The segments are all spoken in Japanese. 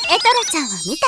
エトロちゃんは見た。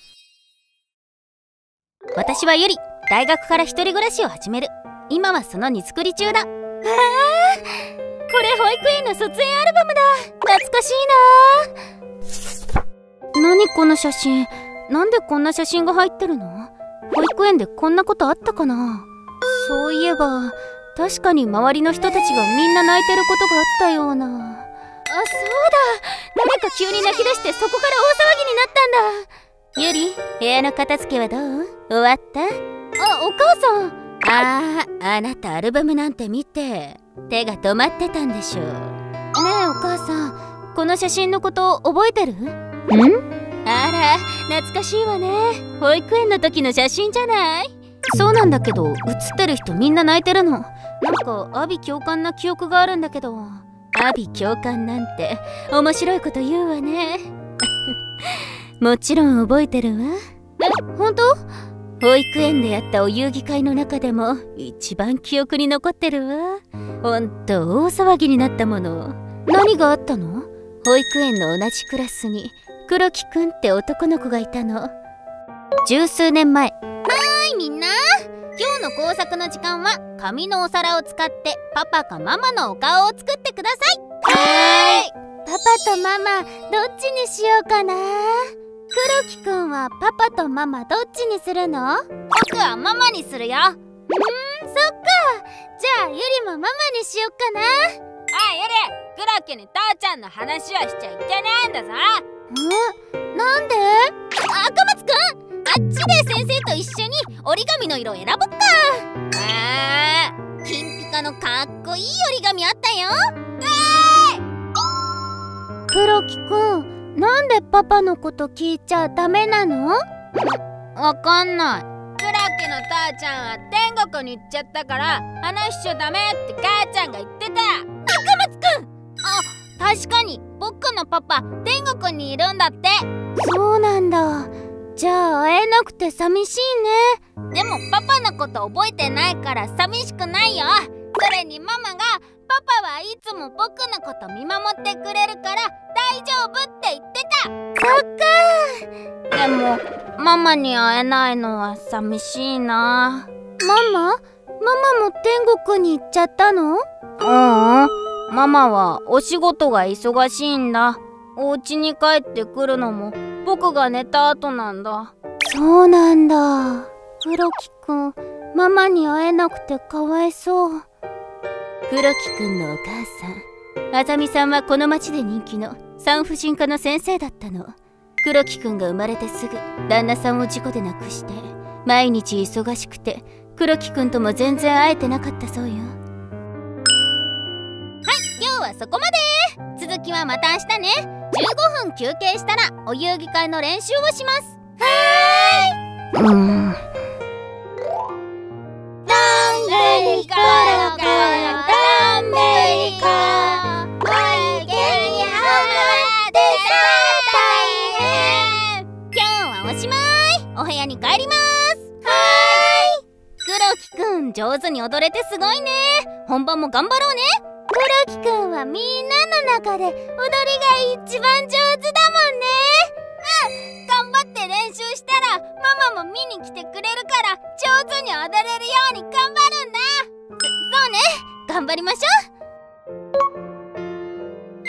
私はゆり、大学から一人暮らしを始める。今はその荷造り中だ。これ保育園の卒園アルバムだ。懐かしいな。何この写真。なんでこんな写真が入ってるの？保育園でこんなことあったかな。そういえば確かに周りの人たちがみんな泣いてることがあったような。あ、そうだ、誰か急に泣き出してそこから大騒ぎになったんだ。ゆり、部屋の片付けはどう？終わった？あ、お母さん。あなたアルバムなんて見て手が止まってたんでしょう。ねえお母さん、この写真のこと覚えてる？あら、懐かしいわね。保育園の時の写真じゃない？そうなんだけど、写ってる人みんな泣いてるの。なんか阿鼻共感な記憶があるんだけど。阿鼻共感なんて面白いこと言うわね。もちろん覚えてるわ。え、本当？保育園でやったお遊戯会の中でも一番記憶に残ってるわ。ほんと大騒ぎになったもの。何があったの？保育園の同じクラスに黒木くんって男の子がいたの。十数年前。みんな、今日の工作の時間は紙のお皿を使ってパパかママのお顔を作ってください。はーい。パパとママどっちにしようかな。黒木くんはパパとママどっちにするの？僕はママにするよ。そっか。じゃあゆりもママにしよっかな。あ、ゆり、黒木に父ちゃんの話はしちゃいけないんだぞ。なんで？赤松くん、あっちで先生と一緒に折り紙の色を選ぼっか。金ピカのかっこいい折り紙あったよ。黒木くん、なんでパパのこと聞いちゃダメなの？わかんない。黒木の父ちゃんは天国に行っちゃったから話しちゃダメって母ちゃんが言ってた。赤松くん、あ、確かに僕のパパ天国にいるんだって。そうなんだ。じゃあ会えなくて寂しいね。でもパパのこと覚えてないから寂しくないよ。それにママがパパはいつも僕のこと見守ってくれるから大丈夫って言ってた。そっか。でもママに会えないのは寂しいな。ママも天国に行っちゃったの？ママはお仕事が忙しいんだ。お家に帰ってくるのも僕が寝た後なんだ。そうなんだ。黒木くん、ママに会えなくてかわいそう。黒木くんのお母さん、あざみさんはこの町で人気の産婦人科の先生だったの。黒木くんが生まれてすぐ旦那さんを事故で亡くして毎日忙しくて黒木くんとも全然会えてなかったそうよ。はい、今日はそこまで。続きはまた明日ね。15分休憩したらお遊戯会の練習をします。はーい。どんぐりころころどんぐりこおいけにはまってさ大変。今日はおしまい。お部屋に帰ります。はーい。黒木くん上手に踊れてすごいね。本番も頑張ろうね。黒木くんはみんなの中で踊りが一番上手だもんね。頑張って練習したらママも見に来てくれるから上手に踊れるように頑張るんだ。そうね、頑張りましょう。黒木、バイバイ。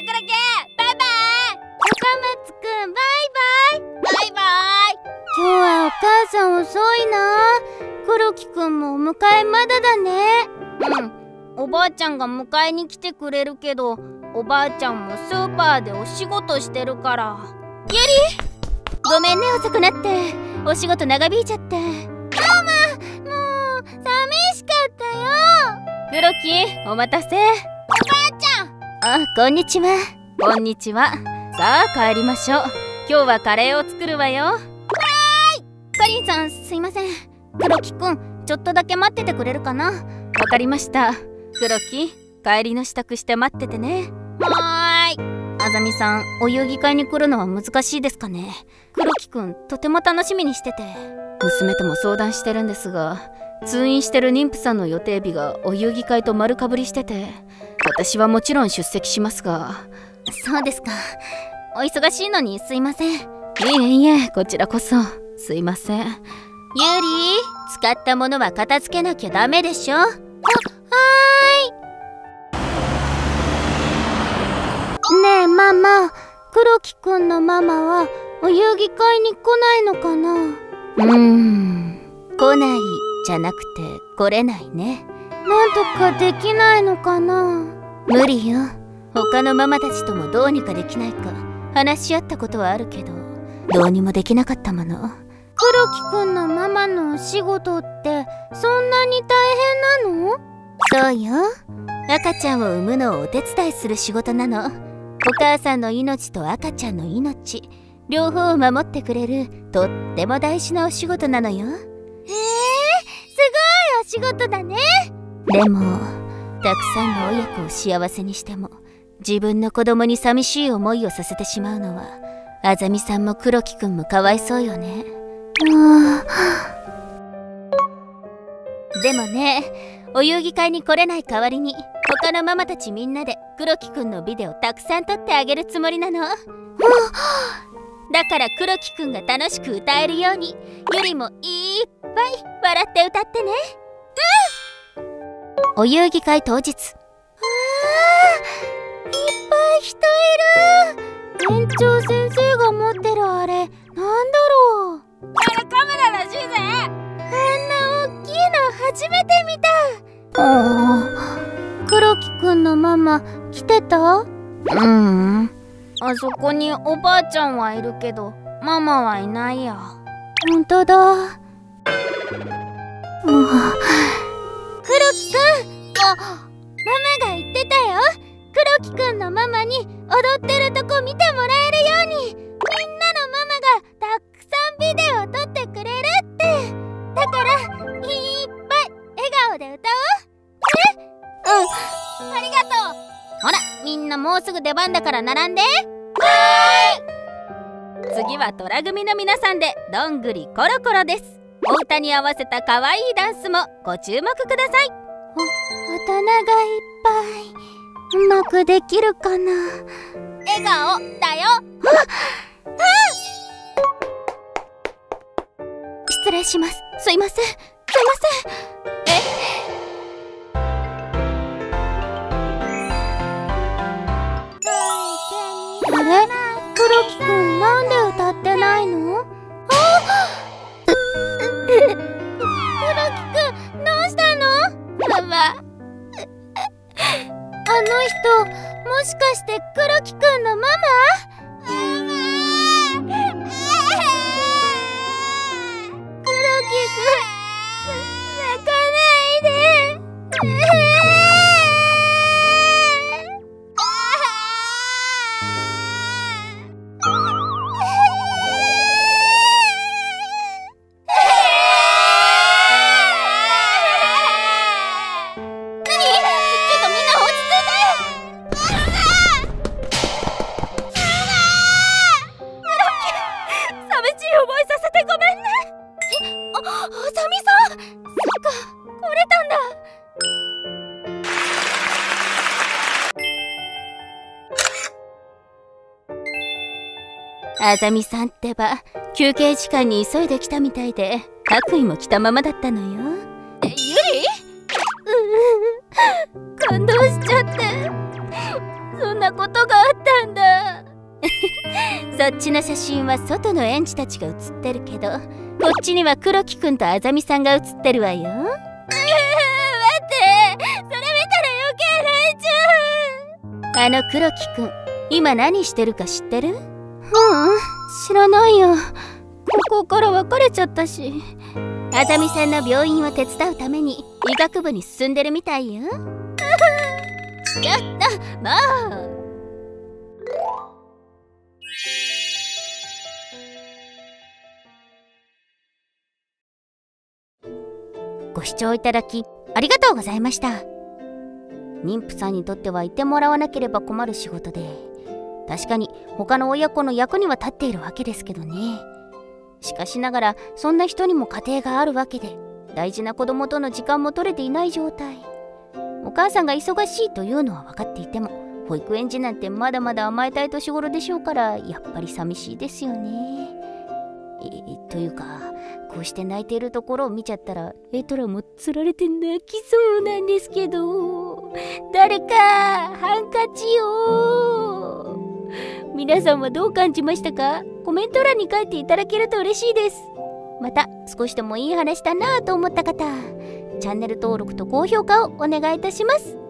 赤松くん、バイバイ。バイバイ。今日はお母さん遅いな。黒木くんもお迎えまだだね。おばあちゃんが迎えに来てくれるけどおばあちゃんもスーパーでお仕事してるから。ゆり、ごめんね遅くなって。お仕事長引いちゃって。ママ、もう寂しかったよ。黒木、お待たせ。おばあちゃん。あ、こんにちは。こんにちは。さあ帰りましょう。今日はカレーを作るわよ。はーい。かりんさん、すいません。黒木くん、ちょっとだけ待っててくれるかな。わかりました。黒木、帰りの支度して待っててね。はーい。あざみさん、お遊戯会に来るのは難しいですかね。黒木くん、とても楽しみにしてて。娘とも相談してるんですが、通院してる妊婦さんの予定日がお遊戯会と丸かぶりしてて、私はもちろん出席しますが。そうですか。お忙しいのにすいません。 いえ、こちらこそすいません。ユーリ、使ったものは片付けなきゃダメでしょ。はーい。ねえママ、黒木くんのママはお遊戯会に来ないのかな。来ないじゃなくて来れないね。なんとかできないのかな。無理よ。他のママたちともどうにかできないか話し合ったことはあるけど、どうにもできなかったもの。黒木くんのママのお仕事ってそんなに大変なの？そうよ。赤ちゃんを産むのをお手伝いする仕事なの。お母さんの命と赤ちゃんの命両方を守ってくれるとっても大事なお仕事なのよ。すごいお仕事だね。でもたくさんの親子を幸せにしても自分の子供に寂しい思いをさせてしまうのはあざみさんも黒木くんもかわいそうよね。でもね、お遊戯会に来れない代わりに他のママたちみんなで黒木くんのビデオたくさん撮ってあげるつもりなの。だから黒木くんが楽しく歌えるようにゆりもいっぱい笑って歌ってね。お遊戯会当日。いっぱい人いる。園長先生が持ってるあれなんだろう。あれカメラらしいぜ。あんな大きいの初めて見た。黒木くんのママ来てた？あそこにおばあちゃんはいるけどママはいないや。ほんとだ。黒木くん、ママが言ってたよ。黒木くんのママに踊ってるとこ見てもらえるようにみんなのママがたくさんビデオを撮ってくれるって。だからいっぱい笑顔で歌おう。ありがとう。ほらみんなもうすぐ出番だから並んで。次は虎組の皆さんでどんぐりころころです。お歌に合わせた可愛いダンスもご注目ください。大人がいっぱいうまくできるかな。笑顔だよ。失礼します。すいません。あれ、黒木くんなんで歌ってないの？黒木くんどうしたの？ママ、あの人もしかして黒木くんのママ？黒木くん泣かないで。あざみさんってば休憩時間に急いで来たみたいで白衣も着たままだったのよ。ゆり？感動しちゃって。そんなことがあったんだ。そっちの写真は外の園児たちが写ってるけどこっちには黒木くんとあざみさんが写ってるわよ。待って、それ見たら余計泣いちゃう。あの黒木くん今何してるか知ってる？知らないよ。高校から別れちゃったし。あざみさんの病院を手伝うために医学部に進んでるみたいよ。ちょっともう。ご視聴いただきありがとうございました。妊婦さんにとってはいてもらわなければ困る仕事で確かに他の親子の役には立っているわけですけどね。しかしながらそんな人にも家庭があるわけで大事な子供との時間も取れていない状態。お母さんが忙しいというのは分かっていても保育園児なんてまだまだ甘えたい年頃でしょうから、やっぱり寂しいですよね。というか、こうして泣いているところを見ちゃったら、エトラもつられて泣きそうなんですけど、誰かハンカチを。皆さんはどう感じましたか？コメント欄に書いていただけると嬉しいです。また少しでもいい話だなぁと思った方、チャンネル登録と高評価をお願いいたします。